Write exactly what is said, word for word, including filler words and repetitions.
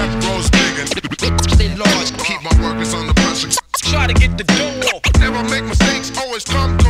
grows big and stay large. Keep my workers under pressure. Try to get the dough off. Never make mistakes, always come